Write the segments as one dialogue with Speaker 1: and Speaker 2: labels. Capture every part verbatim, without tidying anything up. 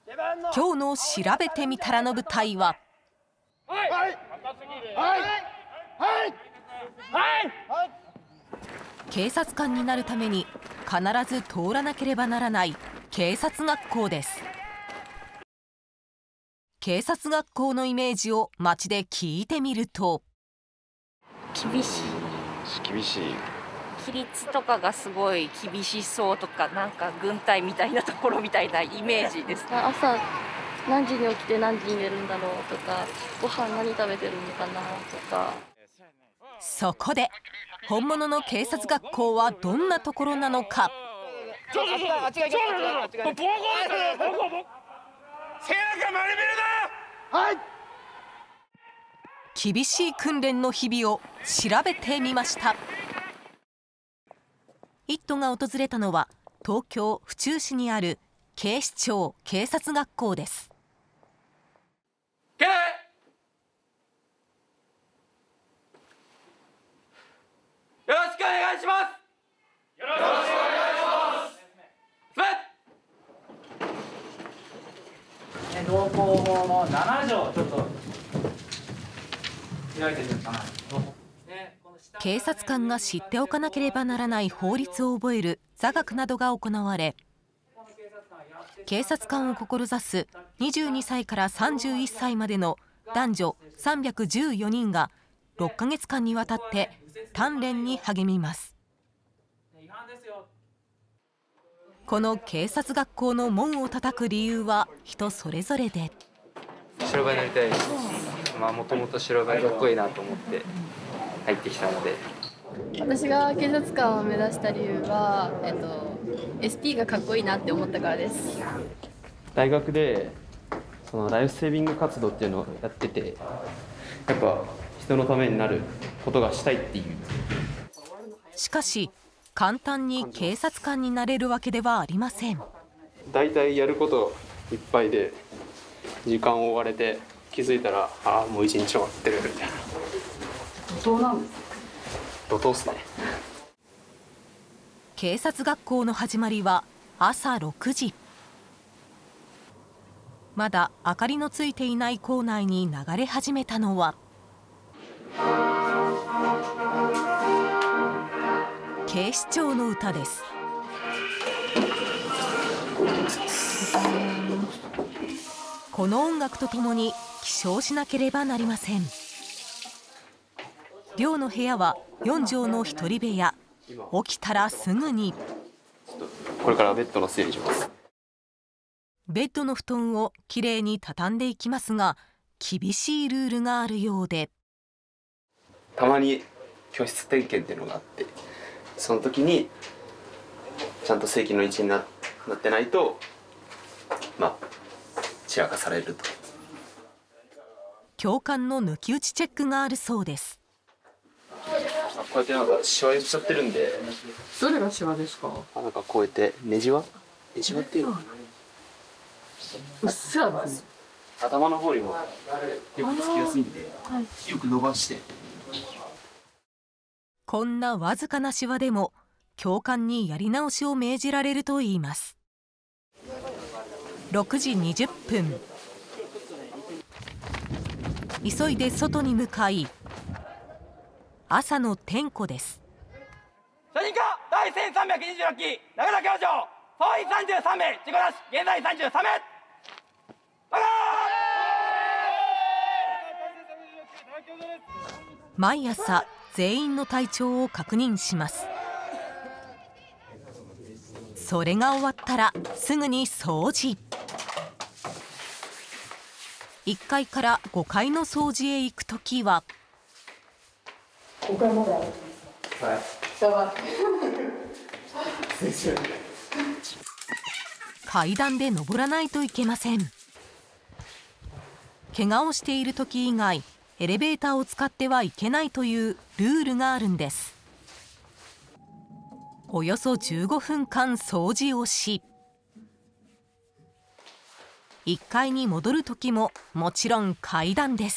Speaker 1: 今日の調べてみたらの舞台は、警察官になるために必ず通らなければならない警察学校です。警察学校のイメージを街で聞いてみると、
Speaker 2: 厳しい。
Speaker 3: 厳しい。
Speaker 2: 規律とかがすごい厳しそうとか、なんか軍隊みたいなところみたいなイメージです。
Speaker 4: 朝何時に起きて何時に寝るんだろうとか、ご飯何食べてるのかなとか。
Speaker 1: そこで本物の警察学校はどんなところなのか。厳しい訓練の日々を調べてみました。「イット!」が訪れたのは東京・府中市にある警視庁警察学校です。
Speaker 5: よろしくお願いします。よろしくお願いします。道交法のなな条ちょっと開いてみようかな。
Speaker 1: 警察官が知っておかなければならない法律を覚える座学などが行われ、警察官を志すにじゅうにさいからさんじゅういっさいまでの男女さんびゃくじゅうよにんがろっかげつかんにわたって鍛錬に励みます。この警察学校の門を叩く理由は人それぞれで、
Speaker 6: 白バイになりたいです。まあもともと白バイかっこいいなと思って入ってきたので。
Speaker 4: 私が警察官を目指した理由は、えっと、エスピー がかっこいいなって思ったからです。
Speaker 6: 大学でそのライフセービング活動っていうのをやってて、やっぱ人のためになることがしたいっていう。
Speaker 1: しかし簡単に警察官になれるわけではありません。
Speaker 6: だいたいやることいっぱいで時間を追われて、気づいたらああもう一日終わってるみたいな。
Speaker 4: 怒涛なんですか？
Speaker 6: 怒涛っすね。
Speaker 1: 警察学校の始まりは朝ろくじ。まだ明かりのついていない校内に流れ始めたのは警視庁の歌です。この音楽とともに起床しなければなりません。寮の部屋はよんじょうの一人部屋。起きたらすぐに
Speaker 6: これからベッドの整理します。
Speaker 1: ベッドの布団をきれいに畳んでいきますが、厳しいルールがあるようで、
Speaker 6: たまに居室点検っていうのがあって、その時にちゃんと正規の位置に な, なってないとまあ散らかされると。
Speaker 1: 教官の抜き打ちチェックがあるそうです。
Speaker 6: こうやってなんかシワ寄っちゃってるんで。
Speaker 7: どれがシワですか？
Speaker 6: あ、なんかこうやってネジワネジワっていうのかな。
Speaker 7: うっすらですね。
Speaker 6: 頭の方にもよくつきやすいんで、
Speaker 7: はい、
Speaker 6: よく伸ばして。
Speaker 1: こんなわずかなシワでも教官にやり直しを命じられるといいます。ろくじにじゅっぷん、急いで外に向かい、朝の点呼です。
Speaker 5: 初任科第せんさんびゃくにじゅうろっき中田教場総員さんじゅうさんめい、事故なし現在さんじゅうさんめい。
Speaker 1: 毎朝全員の体調を確認します。それが終わったらすぐに掃除。いっかいからごかいの掃除へ行くときは
Speaker 7: ごかいまである。はい。やばい。
Speaker 1: 階段で登らないといけません。怪我をしている時以外エレベーターを使ってはいけないというルールがあるんです。およそじゅうごふんかん掃除をし、いっかいに戻る時ももちろん階段です。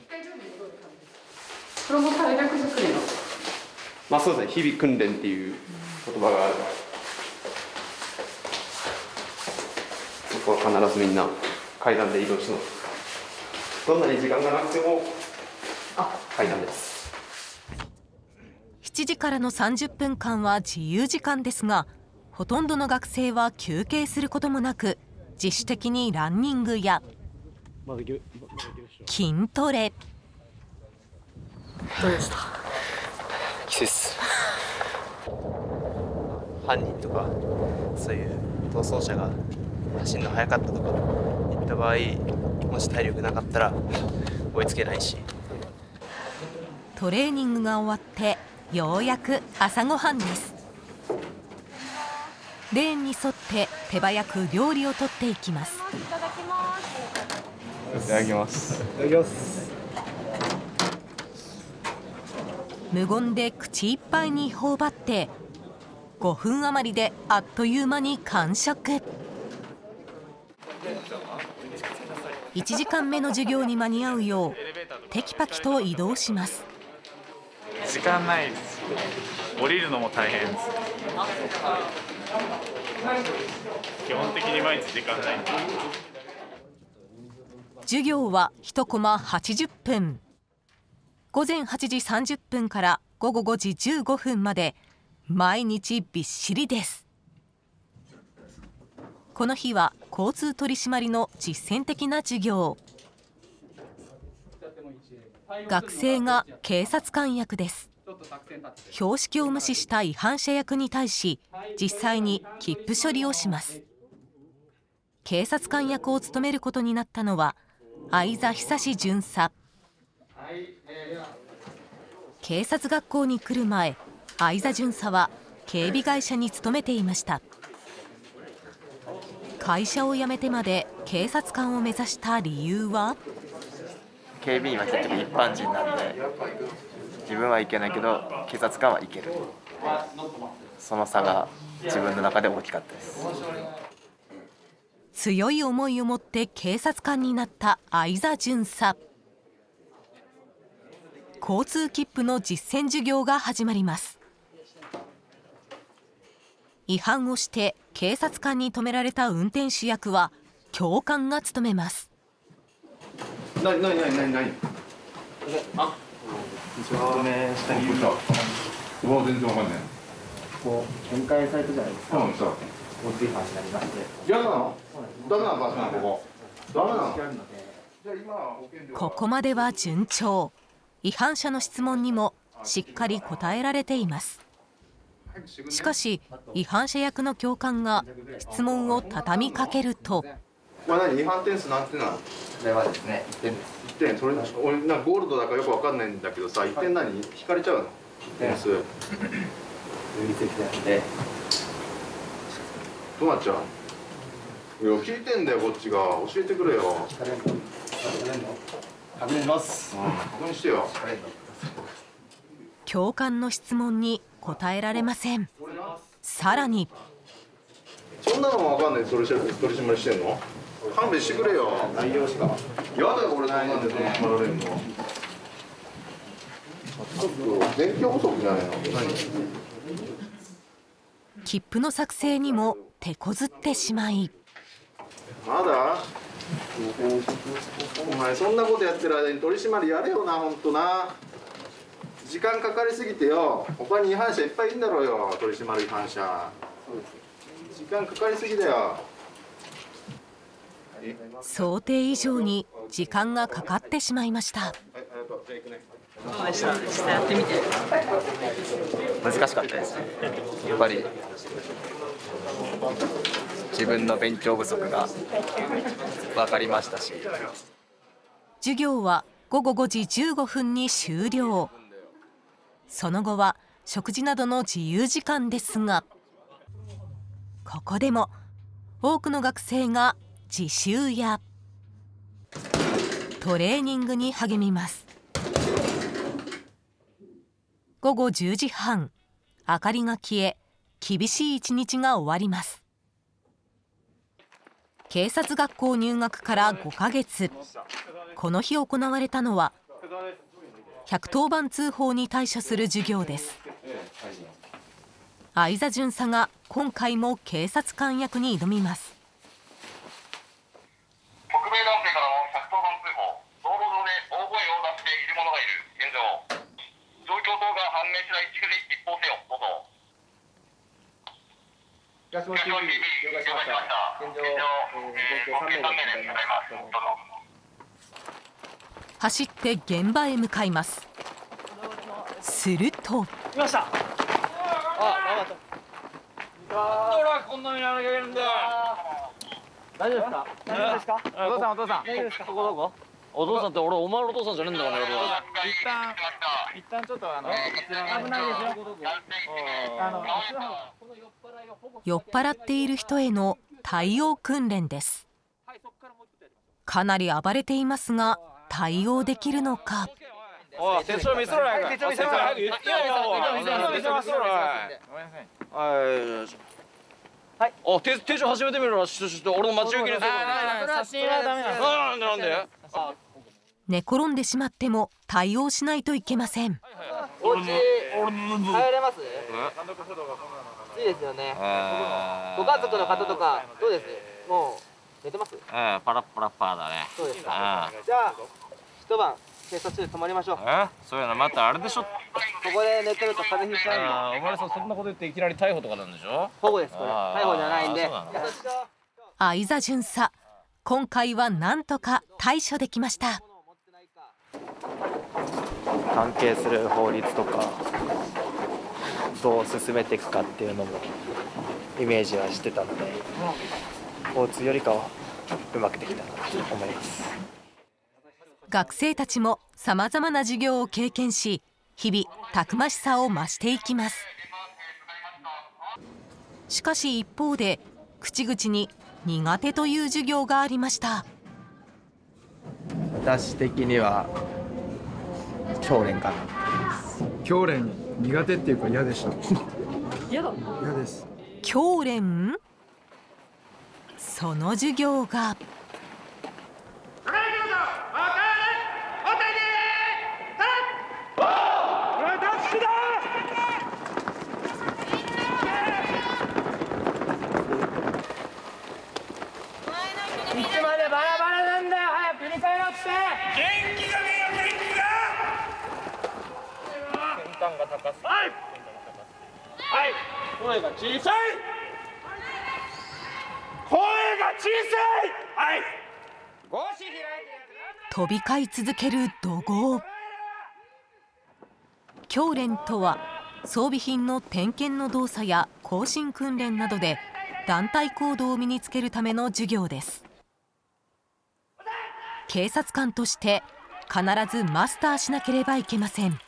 Speaker 7: これも体力作りの。
Speaker 6: まあそうですね、日々訓練っていう言葉がある。 こは必ずみんな階段で移動します。どんなに時間がなくても階段です。
Speaker 1: しちじからのさんじゅっぷんかんは自由時間ですが、ほとんどの学生は休憩することもなく、自主的にランニングや筋トレ。
Speaker 6: どうでした？きついです。犯人とかそういう逃走者が走るの速かったとか言った場合、もし体力なかったら追いつけないし。
Speaker 1: トレーニングが終わってようやく朝ごはんです。レーンに沿って手早く料理を取っていきます。
Speaker 3: いただきます。
Speaker 6: いただきます。いただきます。
Speaker 1: 無言で口いっぱいに頬張ってごふん余りであっという間に完食。いちじかんめの授業に間に合うようテキパキと移動します。
Speaker 8: 時間ないです。降りるのも大変です。基本的に毎日時間ない。
Speaker 1: 授業はいちコマはちじゅっぷん。ごぜんはちじさんじゅっぷんからごごごじじゅうごふんまで毎日びっしりです。この日は交通取り締まりの実践的な授業。学生が警察官役です。標識を無視した違反者役に対し実際に切符処理をします。警察官役を務めることになったのは相座久巡査。警察学校に来る前、相座巡査は警備会社に勤めていました。会社を辞めてまで警察官を目指した理由は？
Speaker 9: 警備員は結局一般人なんで、自分はいけないけど警察官はいける。その差が自分の中で大きかったです。
Speaker 1: 強い思いを持って警察官になった相座巡査。交通切符の実践授業が始まります。違反をして警察官に止められた運転手役は教官が務めます。
Speaker 6: なになになになになに？あ、
Speaker 9: 説明した理由が
Speaker 10: うわ全然わかんない。
Speaker 9: こう展開されたじゃないですか。
Speaker 10: うん、さ。
Speaker 9: 交通違反になりまして。
Speaker 10: 嫌なの？ダメなのバスなのここ。ダメなの？
Speaker 1: ここまでは順調。違反者の質問にもしっかり答えられています。しかし違反者役の教官が質問を畳みかけると、
Speaker 10: これ何違反点数なんてなの？
Speaker 9: これはですね、いってんです。
Speaker 10: いってん、それ俺なんかゴールドだかよくわかんないんだけどさ、いってん何引かれちゃうの？点数。
Speaker 9: 分離積点で。
Speaker 10: どうなっちゃうの？いや聞いてんだよこっちが、教えてくれよ。
Speaker 9: 確認します。
Speaker 10: 確認してよ。
Speaker 1: 教官の質問に答えられません。さらに
Speaker 10: そんなのもわかんない取り締まりしてんの？勘弁してくれよ。
Speaker 9: 内容しか。
Speaker 10: やだよ俺そんなんで取り締まられるの。ちょっと勉強不足じゃないの？何？
Speaker 1: 切符の作成にも手こずってしまい、
Speaker 10: まだ？お前そんなことやってる間に取り締まりやれよな、ほんとな。時間かかりすぎてよ、他に違反者いっぱいいるんだろうよ、取り締まる違反者。時間かかりすぎだよ。
Speaker 1: 想定以上に時間がかかってしまいました。
Speaker 2: どうでした？実際やってみて。
Speaker 9: 難しかったですね。やっぱり自分の勉強不足が分かりましたし。
Speaker 1: 授業はごごごじじゅうごふんに終了。その後は食事などの自由時間ですが、ここでも多くの学生が自習やトレーニングに励みます。ごごじゅうじはん、明かりが消え、厳しい一日が終わります。警察学校入学からごかげつ、この日行われたのはひゃくとおばん通報に対処する授業です。相座巡査が今回も警察官役に挑みます。
Speaker 11: 了解しました。現状、えー、合計さんめいでございます。
Speaker 1: 走って現場へ向かいます。すると。
Speaker 5: 来ました。あ、頑張った。なんで俺はこんなにやらなきゃいけないんだよ。大丈夫ですか？大丈夫ですか？
Speaker 11: お父さんお父さん。
Speaker 5: 大丈夫ですか？ここどこ？お父さんって俺お前のお父さんじゃねえんだからね俺は。
Speaker 11: 一旦一旦ちょっとあのこちらの危ないですよ。あの
Speaker 1: 酔っ払っている人への対応訓練です。かなり暴れていますが対応できるのか。
Speaker 5: おい手帳見せろよ。手帳見せろよ。早く言ってよ。手帳見せますよ。はい。はい。あ、手手帳始めてみろ。ちょっと俺の待ち受けにする。
Speaker 11: 写真はダメなんです。
Speaker 5: なんでなんで？
Speaker 1: 寝転んでしまっても対応しないといけません。
Speaker 11: お家入れます？いいですよね。ご家族の方とかどうです？もう寝てます？
Speaker 5: うん、パラッパラッパーだね。
Speaker 11: そうですか。じゃあ一晩警察署で泊まりましょう。
Speaker 5: え？そういうのまたあれでしょ。
Speaker 11: ここで寝てると風邪ひいちゃうんで。
Speaker 5: ああ、お前さんそんなこと言っていきなり逮捕とかなんでしょ？
Speaker 11: 保護ですこれ。逮捕じゃないんで。
Speaker 1: 相座巡査、今回はなんとか対処できました。
Speaker 9: 関係する法律とかどう進めていくかっていうのもイメージはしてたので、交通よりかはうまくできたなと思います。
Speaker 1: 学生たちもさまざまな授業を経験し、日々たくましさを増していきます。しかし一方で口々に苦手という授業がありました。
Speaker 9: 私的には教練かな。
Speaker 12: 教練苦手っていうか嫌でした。
Speaker 5: 嫌だ。
Speaker 12: 嫌です。
Speaker 1: 教練？その授業が
Speaker 5: いつまでバラバラなんだよ。早く振り返ろうって。元気がねえよ、元気が。先端が高す。はい。はい。声が小さい。声が小さい。はい。帽子開いて。
Speaker 1: 飛び交い続ける怒号。教練とは装備品の点検の動作や行進訓練などで団体行動を身につけるための授業です。警察官として必ずマスターしなければいけません。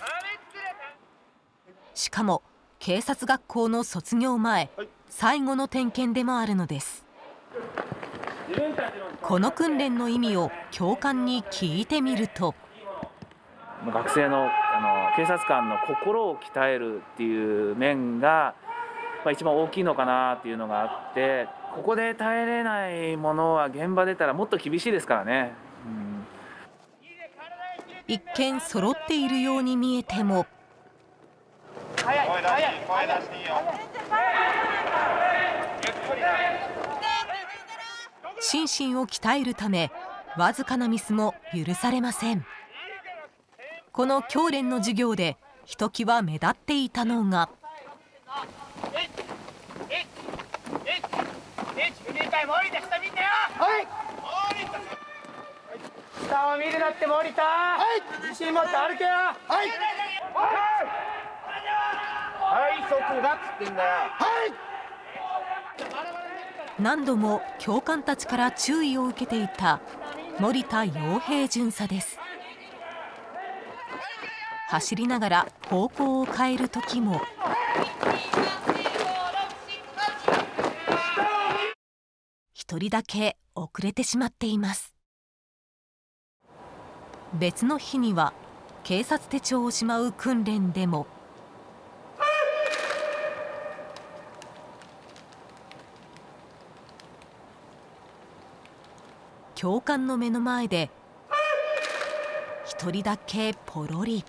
Speaker 1: しかも警察学校の卒業前、最後の点検でもあるのです。この訓練の意味を教官に聞いてみると、
Speaker 13: 学生の、あの警察官の心を鍛えるっていう面が、まあ、一番大きいのかなっていうのがあって、ここで耐えれないものは現場出たらもっと厳しいですからね。うん、
Speaker 1: 一見揃っているように見えても、
Speaker 5: 早い早い声出していいよ。
Speaker 1: 心身を鍛えるためわずかなミスも許されません。この教練の授業でひときわ目立っていたのが、
Speaker 5: 下を見るなって森田。はい。自信持って歩けよ。はい。はい、速だっつってんだよ。はい。
Speaker 1: 何度も教官たちから注意を受けていた森田洋平巡査です。走りながら方向を変える時も一人だけ遅れてしまっています。別の日には警察手帳をしまう訓練でも教官の目の前で一人だけポロリ。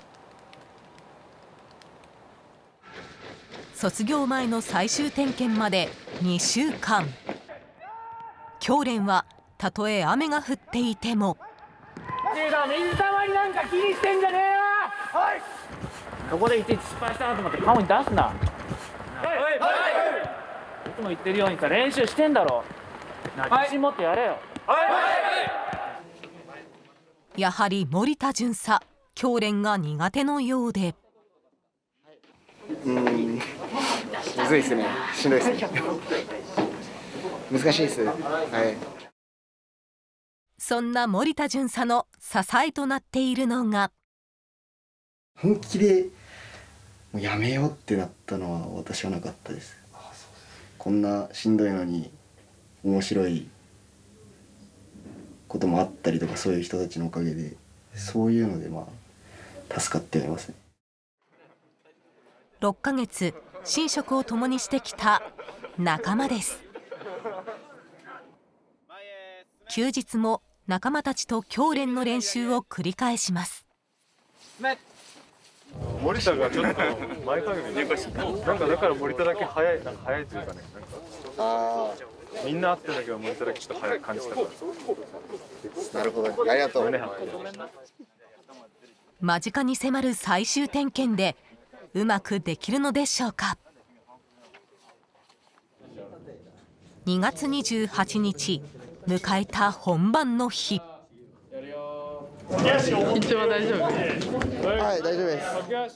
Speaker 1: 卒業前の最終点検までにしゅうかん。教練はたとえ雨が降っていても、
Speaker 5: 水たまりなんか気にしてんじゃねえよ。はい。
Speaker 13: ここでいちいち失敗したなと思って顔に出すな。
Speaker 5: はいはい。
Speaker 13: つも言ってるようにさ、練習してんだろ。自信持ってやれよ。
Speaker 1: やはり森田巡査、教練が苦手のようで。
Speaker 14: うーん、むずいですね。しんどいですね。難しいです。はい。
Speaker 1: そんな森田巡査の支えとなっているのが、
Speaker 14: 本気でもうやめようってなったのは私はなかったです。こんなしんどいのに面白いこともあったりとか、そういう人たちのおかげで、そういうのでまあ助かってはいますね。
Speaker 1: ろっかげつ寝食を共にしてきた仲間です。休日も仲間たちと教練の練習を繰り返します。
Speaker 12: 森田がちょっと前かがみになんかだから森田だけ早い、なんか早いというかね、なんかあみんな会ってんだけど森田だけちょっと早く感じたから。
Speaker 14: なるほど、ありがとう。
Speaker 1: 間近に迫る最終点検でうまくできるのでしょうか。にがつにじゅうはちにち、迎えた本番の日。
Speaker 5: 緊張は大丈夫？
Speaker 14: はい、大丈夫です。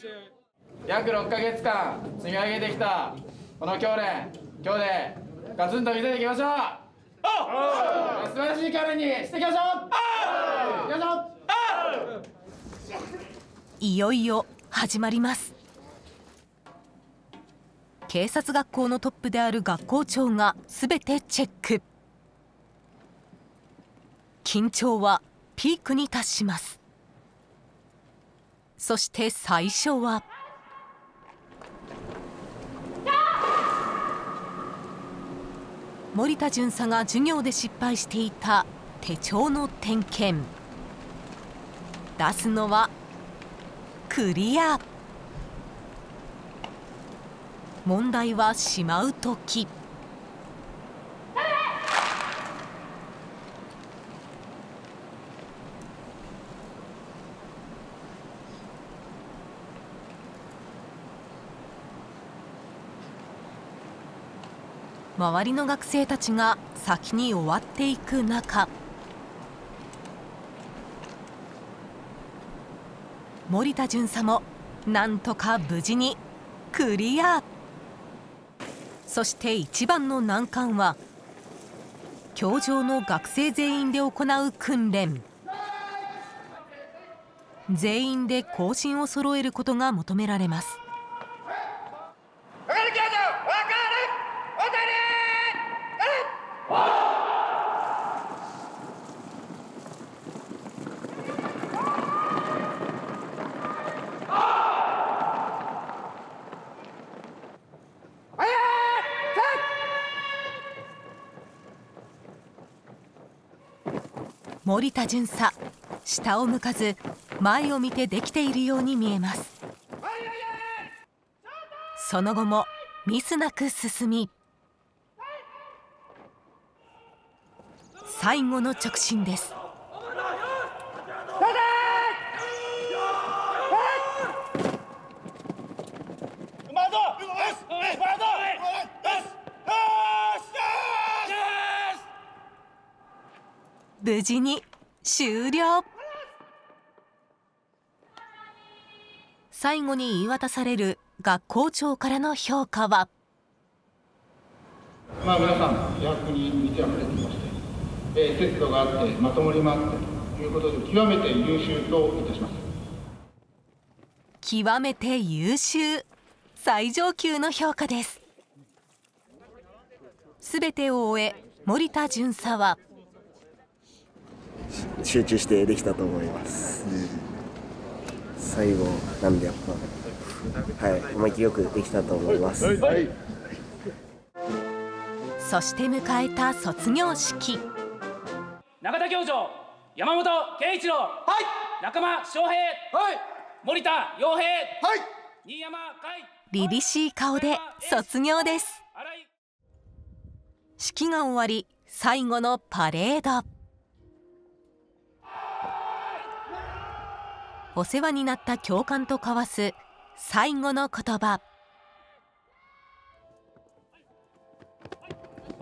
Speaker 5: 約ろっかげつかん積み上げてきたこの教練、今日でガツンと見せていきましょう。素晴らしい教練にしていきましょう。いきましょう。
Speaker 1: いよいよ始まります。警察学校のトップである学校長が全てチェック。緊張はピークに達します。そして最初は森田巡査が授業で失敗していた手帳の点検。出すのはクリア。問題はしまうとき。周りの学生たちが先に終わっていく中、森田巡査もなんとか無事にクリア。そして一番の難関は教場の学生全員で行う訓練。全員で行進を揃えることが求められます。森田巡査、下を向かず前を見てできているように見えます。その後もミスなく進み、最後の直進です。無事に終了。最後に言い渡される学校長からの評価は、
Speaker 15: まあ皆さん野役に満ち溢れていまして、えー、節度があってまともにもあってということで極めて優秀といたします。
Speaker 1: 極めて優秀、最上級の評価です。すべてを終え、森田巡査は
Speaker 14: 集中してできたと思います。最後なんでやっぱはい思い切りよくできたと思います。はい、
Speaker 1: そして迎えた卒業式。
Speaker 13: 中田教場、山本圭一郎、はい、中間翔平、はい、森田洋平、はい、新山海。
Speaker 1: 凛々しい顔で卒業です。式が終わり、最後のパレード。お世話になった教官と交わす最後の言葉。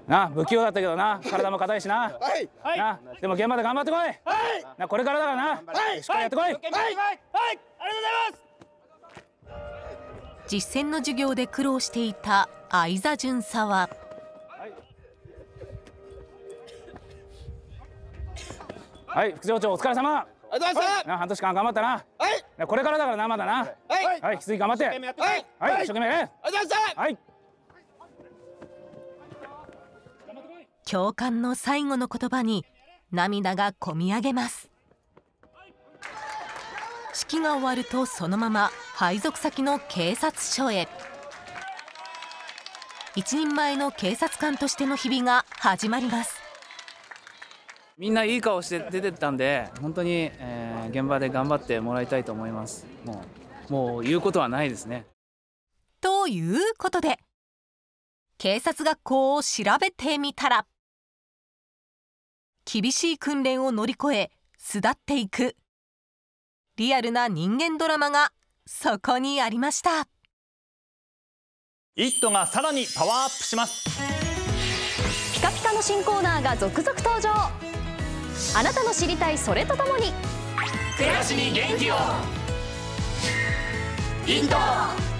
Speaker 16: な、不器用だったけどな、体も硬いしな。はい。な、でも現場で頑張ってこい。はい。な、これからだからな。はい。しっかりやってこい。はい。はい。ありがとうございます。
Speaker 1: 実践の授業で苦労していた相座巡査は。
Speaker 16: はい、副長長お疲れ様。ありがとうございました。な、半年間頑張ったな。はい。これからだからな、まだな。はい。はい、引き続き頑張って。はい。はい、一生懸命ね。ありがとうございました。はい。
Speaker 1: 教官の最後の言葉に涙がこみ上げます。式が終わるとそのまま配属先の警察署へ。一人前の警察官としての日々が始まります。
Speaker 13: みんないい顔して出てったんで、本当に、えー、現場で頑張ってもらいたいと思います。もう、もう言うことはないですね。
Speaker 1: ということで、警察学校を調べてみたら、厳しい訓練を乗り越え巣立っていくリアルな人間ドラマがそこにありました。
Speaker 17: イットがさらにパワーアップします。
Speaker 18: ピカピカの新コーナーが続々登場。あなたの知りたいそれとともに
Speaker 17: 暮らしに元気をイット。